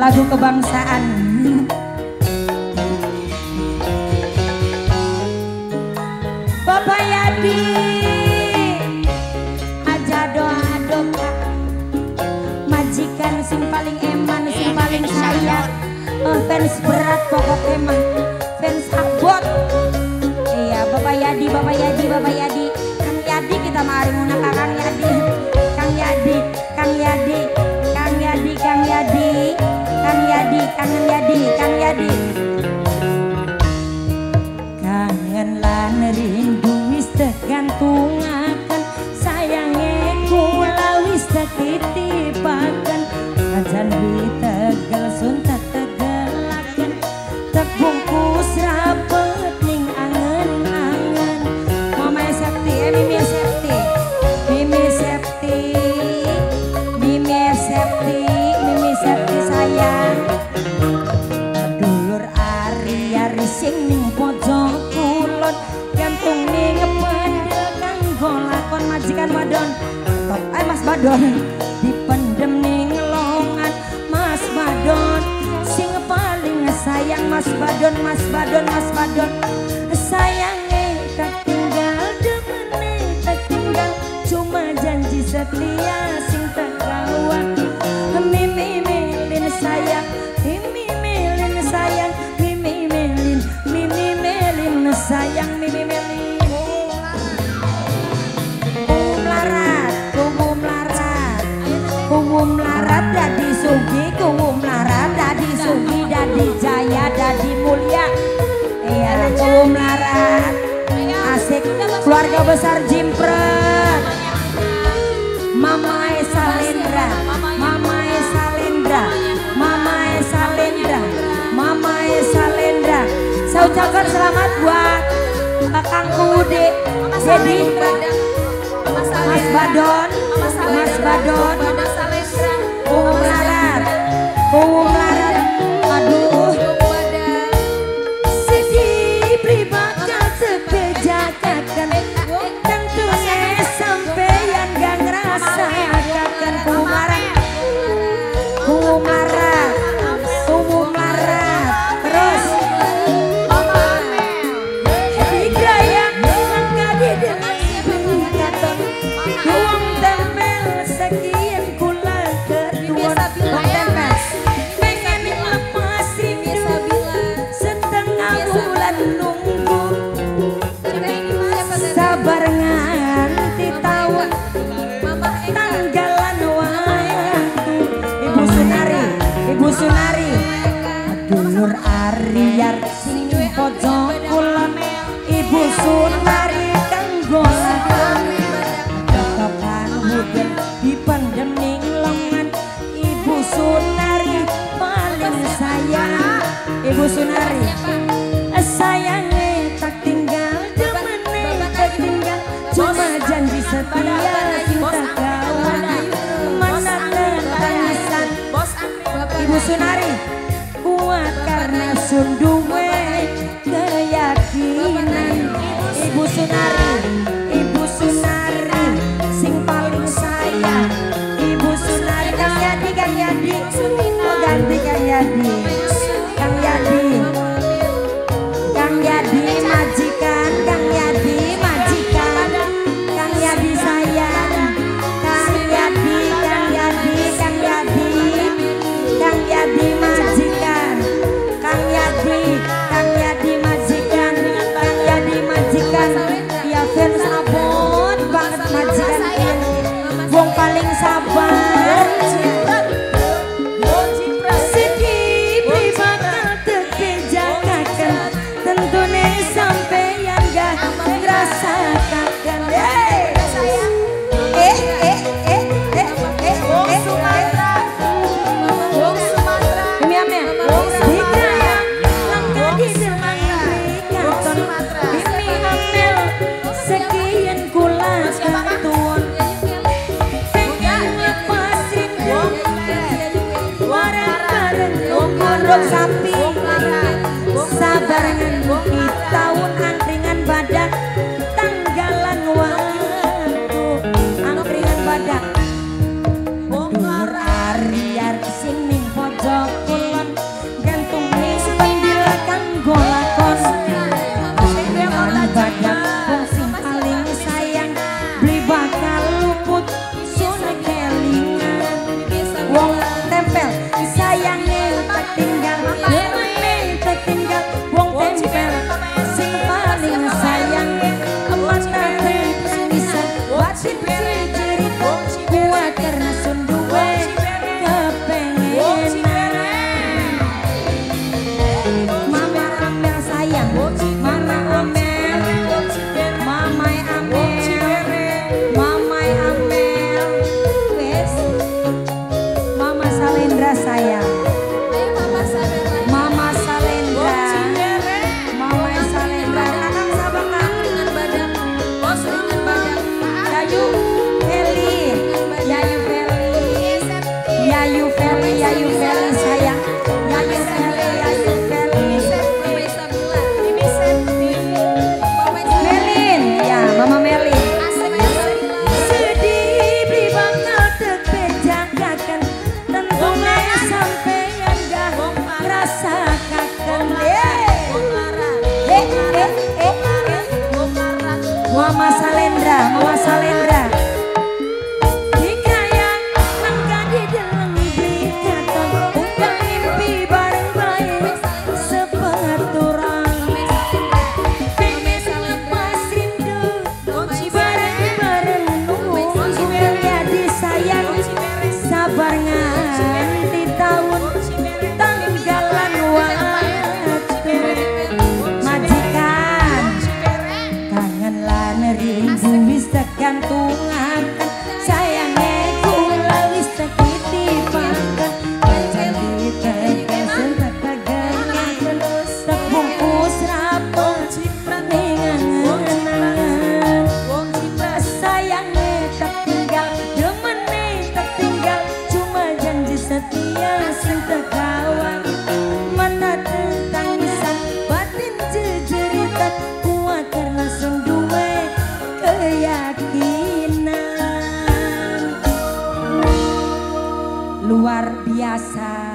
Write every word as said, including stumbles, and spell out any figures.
lagu kebangsaan. Bapak Yadi aja doa doa majikan sing paling eman sing paling sayang, oh, fans berat pokoknya mah fans abot. Iya Bapak Yadi, Bapak Yadi, Bapak Yadi, Kang Yadi kita mari nguna Kang Yadi, Kang Yadi, Kang Yadi, Kang Yadi, Kang Yadi, Kang Yadi, Kang Yadi, Kang Yadi. Kangen lan rindu wis tergantungaken, sayange kula wis titip-titipaken, ajan di Tegal sun tegelaken, terbungkus rapet ning angen-angen. Mama Septi, eh Mimi Septi, Mimi Septi, Mimi Septi, Mimi Septi sayang. Dulur ari-ari sing ning pojok kulon, gantung ning pendel kanggo lakon majikan wadon. Eh Mas Badon dipendem ning longan Mas Badon, sing paling sayang Mas Badon, Mas Badon, Mas Badon. Sayange tak tinggal demene tak tinggal, cuma janji setia sing tak kawan. Mimi milin sayang, Mimi milin sayang, Mimi milin, Mimi milin sayang, Mimi milin. Kumu melarat, kumu melarat dadi sugi, kumu melarat dadi sugi, dadi jaya, dadi mulia. Iya, kumu melarat, asik keluarga besar Jimpret. Mama Esa Lendra, Mama Esa Lendra, Mama Esa Lendra, Mama Esa Lendra. Saya ucapkan selamat buat Kang Kude, jadi Mas Badon, Mas Badon, Kumu melarat, Kumu melarat, aduh. Sedih pribakal sepejakakan, tentunya sampeyan gak ngerasakan. Kumu melarat, Kumu melarat, Kumu melarat, terus digrayang langkah di depan peningkatan. Uang tempel sekian kula ketuan uang tempel, pengen lepas rindu setengah bulan nunggu, sabar nganti tahun tanggalan waktu. Ibu Sunari, Ibu Sunari, dulur Ariar sing pojok kulon, Ibu Sunari kanggo lakon. Hujan dipendem ning lengan, Ibu Sunari paling sayang. Ibu Sunari sayange tak tinggal demene tak tinggal, cuma janji setia cinta kawan. Mana tangisan Ibu Sunari kuat karena sunduwe keyakinan. Ibu Sunari, Ibu Sunari sing paling sayang, Ibu Sunari. Kang Yadi, Kang Yadi, oh ganti Kang Yadi, Kang Yadi, Kang Yadi majikan, Kang Yadi majikan, Kang Yadi sayang, Kang Yadi, Kang Yadi, Kang Yadi, Kang Yadi majikan, Kang Yadi, Kang Yadi majikan, Kang Yadi majikan. Ya fans abot banget majikan ini, wong paling sabar. Sedih pribakal terpejakakan, tentunya sampeyan gak ngerasakan. Eh eh eh eh eh eh Wong Sumatera, Wong Sumatera, Mimi Amel, digrayang langkah di depan peringatan. Mimi Amel sekian kula ketuan, pengen lepas rindu bareng-bareng ngondok sapi, sabar nganti tahun angkringan badak, tanggalan waktu angkringan badak. Dulur Ariar sing ning pojok Mama Salendra, Mama Salendra. Gantungan sayangnya kula wis tekitipaken pancen dikeke sentak kagengan terus tebungkus rapot ningan wong cinta sayangnya tak tinggal demene tak tinggal cuma janji setia sing terkawan mata tangisan batin jejeritan kuat karena sing duwe keyakinan luar biasa.